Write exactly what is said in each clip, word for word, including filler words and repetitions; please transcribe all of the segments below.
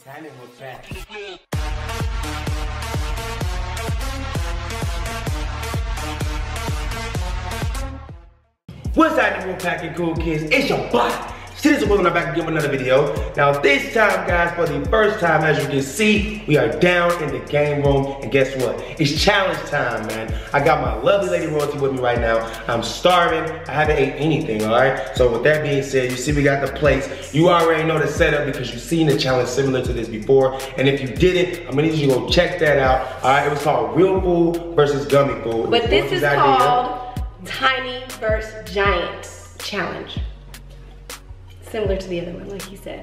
Timing was back. What's happening, Wolfpack Cool Kids? It's your boy. Today we're back again with another video. Now this time, guys, for the first time, as you can see, we are down in the game room, and guess what? It's challenge time, man. I got my lovely lady royalty with me right now. I'm starving. I haven't ate anything, all right? So with that being said, you see we got the plates. You already know the setup because you've seen the challenge similar to this before. And if you didn't, I'm gonna need you to go check that out. All right, it was called Real Food versus Gummy Food. But this is called Tiny versus Giant Challenge. Similar to the other one, like he said.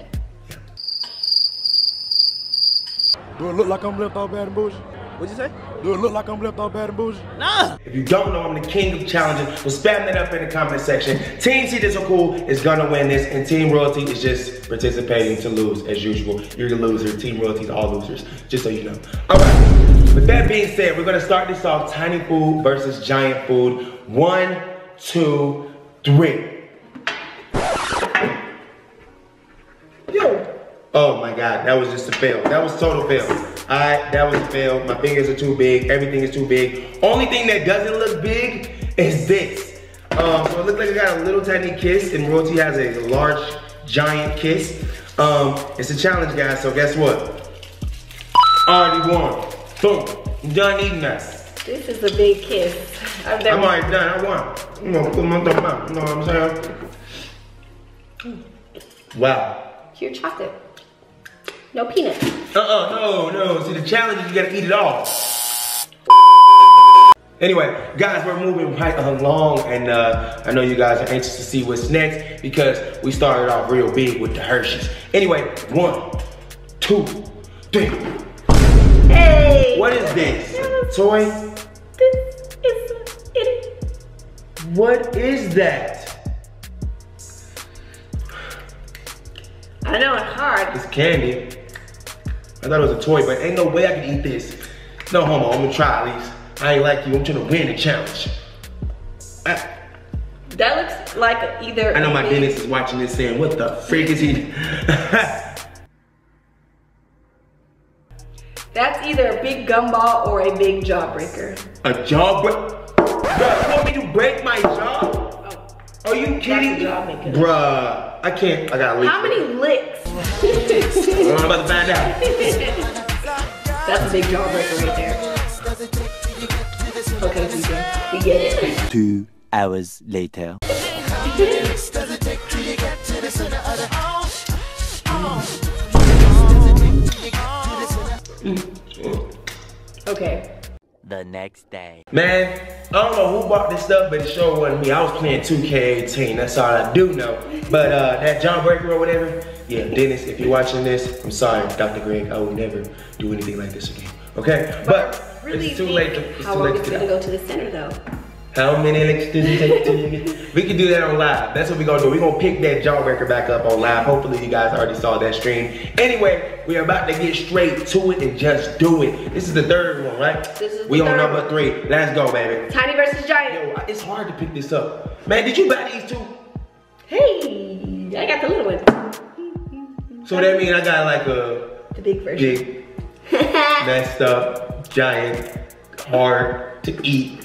Do it look like I'm left off bad and bougie? What'd you say? Do it look like I'm left off bad and bougie? Nah! If you don't know, I'm the king of challenges. So spam that up in the comment section. Team See This So Cool is gonna win this, and Team Royalty is just participating to lose as usual. You're the loser. Team Royalty is all losers, just so you know. All right, with that being said, we're gonna start this off Tiny Food versus Giant Food. One, two, three. Oh my God, that was just a fail. That was total fail. All right, that was a fail. My fingers are too big. Everything is too big. Only thing that doesn't look big is this. Um, so it looks like I got a little tiny kiss, and Royalty has a large, giant kiss. Um, it's a challenge, guys, so guess what? Already won. Boom, I'm done eating that. This is a big kiss. I've never I'm already done, I won. I'm gonna put my thumb out, you know what I'm saying? Wow. Pure chocolate. No peanuts. Uh-uh, no, no. See, the challenge is you gotta eat it all. Anyway, guys, we're moving right along, and uh, I know you guys are anxious to see what's next because we started off real big with the Hershey's. Anyway, one, two, three. Hey! What is this? Toy? This is it. What is that? I know it's hard. It's candy. I thought it was a toy, but ain't no way I can eat this. No homo, I'm gonna try at least. I ain't like you, I'm trying to win the challenge. I, That looks like either. I know my dentist is watching this saying, what the freak is he? That's either a big gumball or a big jawbreaker. A jawbreaker? Bruh, you want me to break my jaw? Oh, Are you kidding me? Bruh, I can't, I gotta leave. How many licks? I'm about to find out. That's a big jawbreaker right there. Okay, P J, we get it. Two hours later. Okay. The next day. Man, I don't know who bought this stuff, but it sure wasn't me. I was playing two K eighteen, that's all I do know. But uh, that jawbreaker or whatever, yeah, Dennis, if you're watching this, I'm sorry, Doctor Greg, I will never do anything like this again, okay? But really it's too late to, it's how too long late it's to gonna get out. go to the center though? How many licks does it take to get? We can do that on live. That's what we're gonna do. We're gonna pick that jawbreaker back up on live. Hopefully you guys already saw that stream. Anyway, we're about to get straight to it and just do it. This is the third one, right? This is the we on third number one. three. Let's go, baby. Tiny versus giant. Yo, it's hard to pick this up. Man, did you buy these two? Hey, I got the little one. So that means I got like a The big version. big, messed up, giant, hard to eat.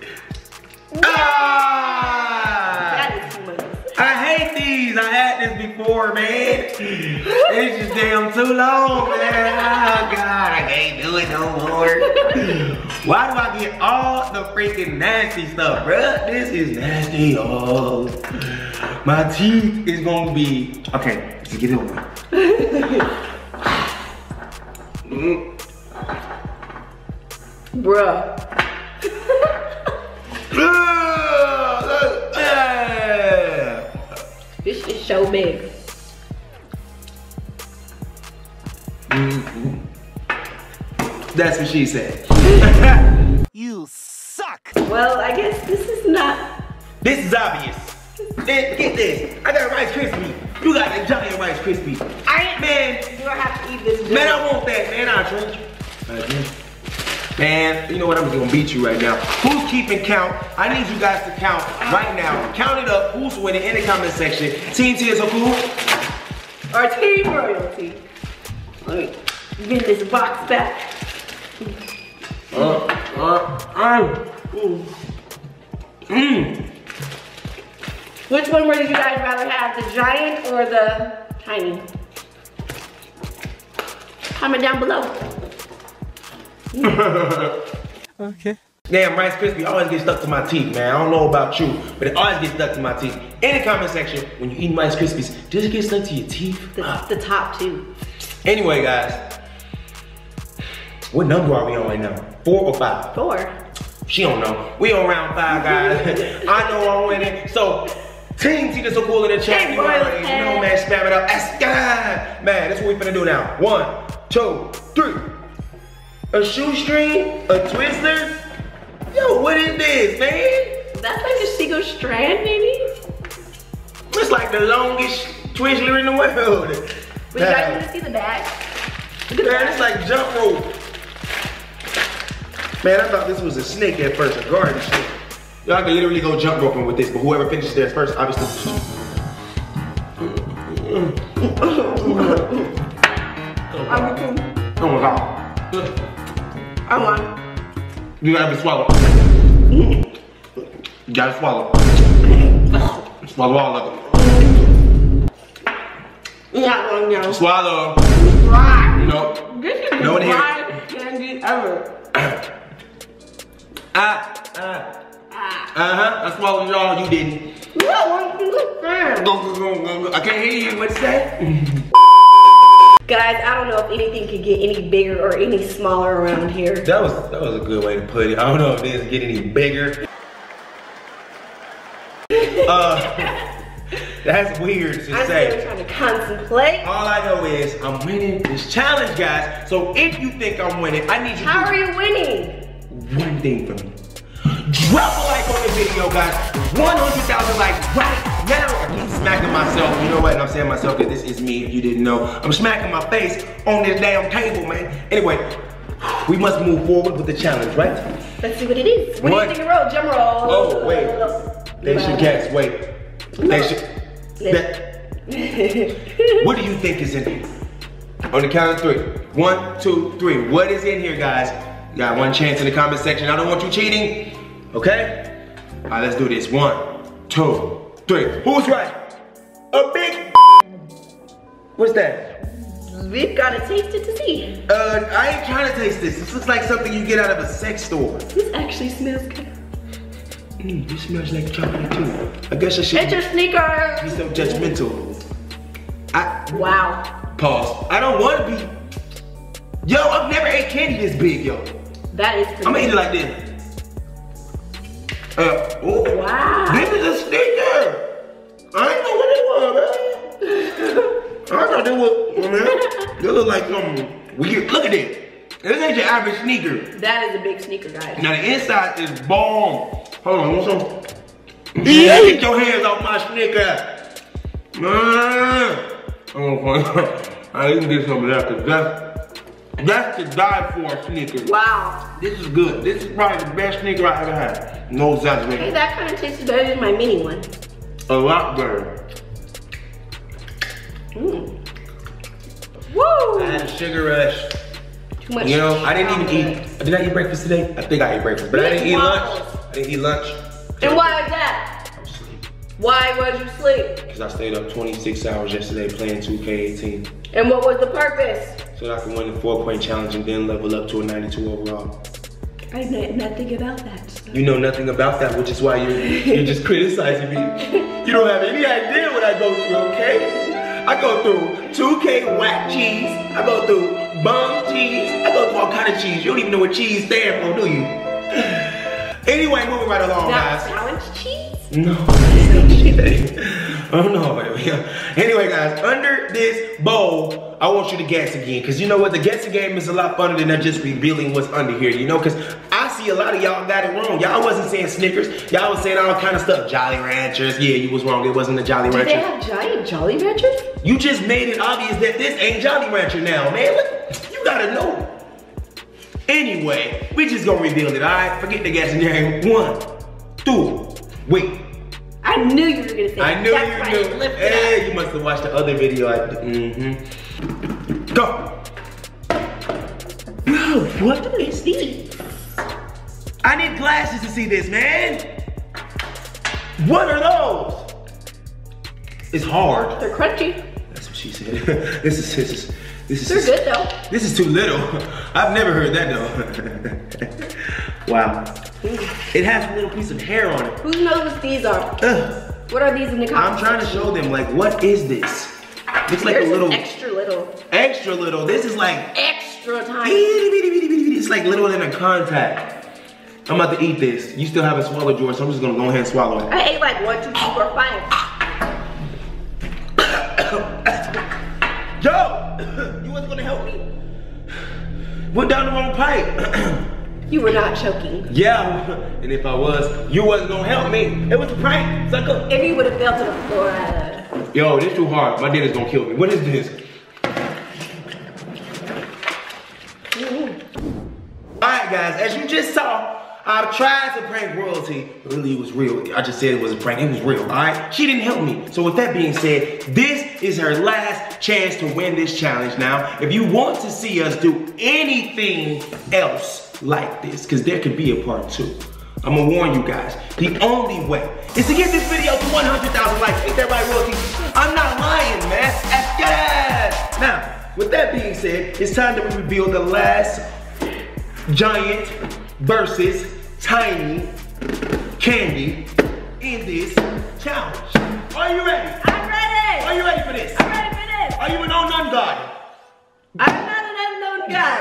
Ah! That is humongous. I hate these. I had this before, man. It's just damn too long, man. Oh God, I can't do it no more. Why do I get all the freaking nasty stuff, bruh? This is nasty. Oh, my teeth is gonna be okay. Let's get it over. mm. Bruh. This is so big. Mm-hmm. That's what she said. You suck! Well, I guess this is not. This is obvious. Man, get this. I got a Rice Krispie. You got a giant Rice Krispie. I man. Do I have to eat this? Man, I want that, man. I'll trade you. Man, you know what? I'm just gonna beat you right now. Who's keeping count? I need you guys to count right now. Count it up. Who's winning in the comment section? Team T is so cool. Or Team Royalty. Let me get this box back. Uh, uh, uh. Mm. Mm. Which one would you guys rather have, the giant or the tiny? Comment down below. Okay. Damn, Rice Krispie always gets stuck to my teeth, man. I don't know about you, but it always gets stuck to my teeth. In the comment section, when you eat Rice Krispies, does it get stuck to your teeth? The, the top two. Anyway, guys, what number are we on right now? Four or five? Four. She don't know. We on round five, guys. I know I'm winning. So, Team Tina So Cool in the chat. Hey, You already know, man. Spam it up. That's God. Man, that's what we finna do now. One, two, three. A shoestring? A twister? Yo, what is this, man? That's like a single strand, maybe? It's like the longest twizzler in the world. Would you guys want to see the bag? Look at Man, that. it's like jump rope. Man, I thought this was a snake at first, a garden snake. Y'all can literally go jump roping with this, but whoever finishes theirs first, obviously. Oh my God. I won. You gotta be swallowed. You gotta swallow. Swallow all of it. Yeah, one now. Swallow. Dry. No. This is No the one here. driest candy ever. Ah, ah. Ah. Uh-huh. I swallowed y'all, you didn't. No, one single strand. Go, go, go, go, go. I can't hear you. What's that? Guys, I don't know if anything could get any bigger or any smaller around here. That was that was a good way to put it. I don't know if this get any bigger. uh, that's weird to I'm say. still trying to contemplate. All I know is I'm winning this challenge, guys. So if you think I'm winning, I need you How to are you winning? do one thing for me. Drop a like on the video, guys. one hundred thousand likes right now. I'm smacking myself. You know what? And I'm saying myself because this is me, if you didn't know. I'm smacking my face on this damn table, man. Anyway, we must move forward with the challenge, right? Let's see what it is. What What? do you think of roll? Drum roll. Oh, wait. They should guess. Wait. They should. That, what do you think is in here? On the count of three. One, two, three. What is in here, guys? You got one chance in the comment section. I don't want you cheating. Okay? All right, let's do this. One, two, three. Who's right? A big. What's that? We've got to taste it to see. Uh, I ain't trying to taste this. This looks like something you get out of a sex store. This actually smells good. Mm, this smells like chocolate too. I guess I should It's your sneaker. be so judgmental. I Wow. pause. I don't want to be. Yo, I've never ate candy this big, yo. That is pretty I'm gonna eat it good. like this. Uh, ooh. Wow. This is a sneaker. I didn't know what it was, man. I thought it was, man. They look like something weird. Look at this. This ain't your average sneaker. That is a big sneaker, guys. Now the inside is bomb. Hold on, want some? Yeah, get your hands off my sneaker. Man. I didn't get some of that because that's, that's the die for sneaker. Wow. This is good. This is probably the best sneaker I ever had. No Hey, exaggeration. that kind of tastes better than my mini one. A lot better. Mm. Woo! I had a sugar rush. Too much. You know, I didn't even chocolate. eat. Did I eat breakfast today? I think I ate breakfast, but I didn't eat lunch. I didn't eat lunch. And why is that? I was asleep. Why was you sleep? Because I stayed up twenty-six hours yesterday playing two K eighteen. And what was the purpose? So that I could win the four point challenge and then level up to a ninety-two overall. I know nothing about that. So. You know nothing about that, which is why you're, you're just criticizing me. You don't have any idea what I go through, okay? I go through two K whack cheese. I go through bomb cheese. I go through all kind of cheese. You don't even know what cheese stands for, do you? Anyway, moving right along, Now, guys. challenge cheese? No. Oh no, baby. Anyway, guys, under this bowl, I want you to guess again. Because you know what? The guessing game is a lot funner than just revealing what's under here, you know? Because I see a lot of y'all got it wrong. Y'all wasn't saying Snickers. Y'all was saying all kind of stuff. Jolly Ranchers. Yeah, you was wrong. It wasn't a Jolly Do Rancher. they have giant Jolly Ranchers? You just made it obvious that this ain't Jolly Rancher now, man. Look, you gotta know. Anyway, we just gonna reveal it, all right? Forget the guessing game. One, two, wait. I knew you were gonna say I knew That's you why knew. I lifted Hey, up. you must have watched the other video. I, mm-hmm. Go. Bro, what is this? I need glasses to see this, man. What are those? It's hard. They're crunchy. That's what she said. This is this is this is. They're this, good though. This is too little. I've never heard that though. Wow. It has a little piece of hair on it. Who knows what these are? Ugh. What are these in the comments? I'm trying to show them like what is this? Looks like There's a little extra little. Extra little. This is like Extra tiny. it's like little than a contact. I'm about to eat this. You still haven't swallowed yours, so I'm just gonna go ahead and swallow it. I ate like one, two, three, four, five. Joe, you wasn't gonna help me? Went down the wrong pipe. You were not choking. Yeah, and if I was, you wasn't gonna help me. It was a prank, sucker. If you would have fell to the floor, uh... Yo, this too hard. My dinner's gonna kill me. What is this? Alright guys, as you just saw, I tried to prank royalty. Really, it was real. I just said it was a prank. It was real, alright? She didn't help me. So with that being said, this is her last chance to win this challenge. Now, if you want to see us do anything else like this, because there could be a part two, I'm gonna warn you guys, the only way is to get this video to one hundred thousand likes. Ain't that right, royalty? I'm not lying, man. That's good. Now, with that being said, it's time that we reveal the last giant versus tiny candy in this challenge. Are you ready? I'm ready! Are you ready for this? I'm ready for this! Are you an unknown god? I'm not an unknown guy.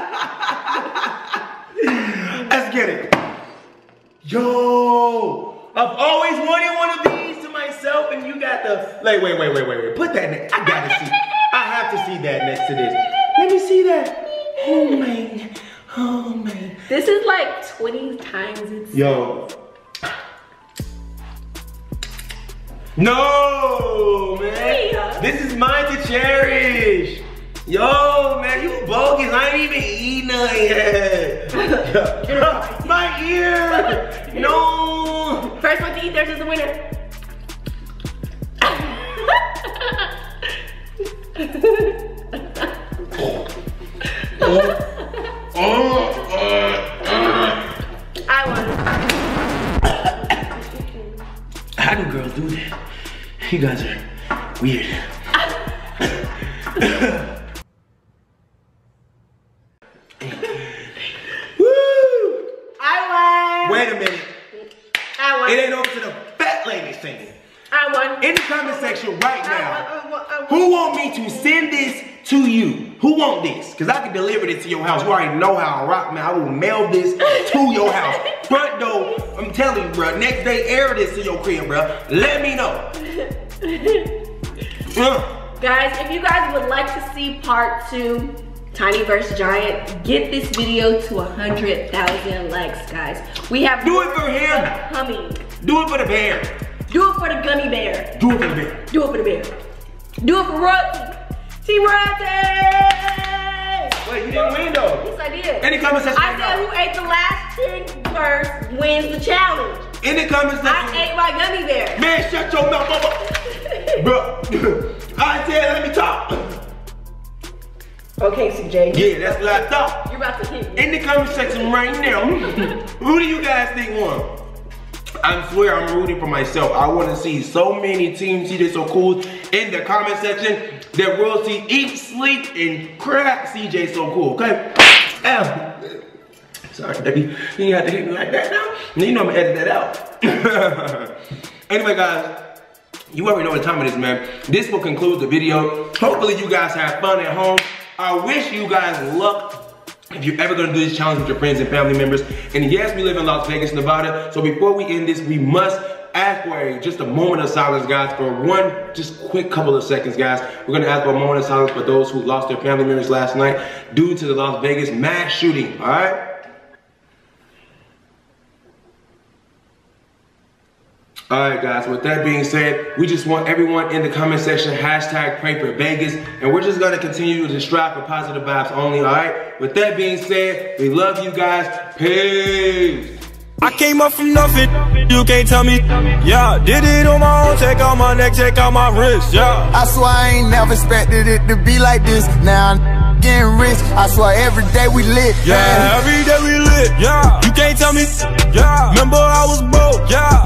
Let's get it. Yo, I've always wanted one of these to myself, and you got the, like, wait, wait, wait, wait, wait. Put that next, I gotta see. I have to see that next to this. Let me see that. Oh man, oh man. This is like twenty times its. Yo. No, man. Yeah. This is mine to cherish. Yo, man, you bogus. I ain't even eating nothing yet. My ear. No. First one to eat theirs is the winner. I won. How do girls do that? You guys are weird. Woo! I won. Wait a minute. I won. It ain't over to the fat lady singing. I won. In the comment section right I now, won, I won, I won. who want me to send this to you? Who want this? Because I can deliver this to your house. You already know how I rock, man. I will mail this to your house. Front door, I'm telling you, bro. Next day, air this to your crib, bro. Let me know. uh. Guys, if you guys would like to see part two, Tiny versus Giant, get this video to one hundred thousand likes, guys. We have Do it for him. coming. Do it for the bear. Do it for the gummy bear. Do it for the bear. Do it for the bear. Do it for royalty. Team royalty! Wait, you didn't win though. Yes, I did. In the comment section. I said who ate the last ten first wins the challenge. In the comment section. I ate my gummy bear. Man, shut your mouth, bro. Bro, I said let me talk. Okay, C J. Yeah, that's what I thought. You're about to hit me. In the comment section right now, who do you guys think won? I swear I'm rooting for myself. I want to see so many teams see this so cool in the comment section that royalty eat, sleep, and crack C J so cool, okay? Ow. Sorry, baby. You have to hit me like that now. You know I'm gonna edit that out. Anyway, guys, you already know what time it is, man. This will conclude the video. Hopefully you guys have fun at home. I wish you guys luck if you're ever gonna do this challenge with your friends and family members. And yes, we live in Las Vegas, Nevada. So before we end this, we must ask for a, just a moment of silence, guys, for one, just quick couple of seconds, guys. We're gonna ask for a moment of silence for those who lost their family members last night due to the Las Vegas mass shooting, all right? All right, guys, with that being said, we just want everyone in the comment section, hashtag pray for Vegas, and we're just gonna continue to strive for positive vibes only, all right? With that being said, we love you guys. Peace. I came up from nothing, you can't tell me. Yeah, did it on my own, check out my neck, check out my wrist, yeah. I swear I ain't never expected it to be like this. Now getting rich. I swear every day we lit. Yeah, every day we lit. Yeah, you can't tell me. Yeah, remember I was broke. Yeah,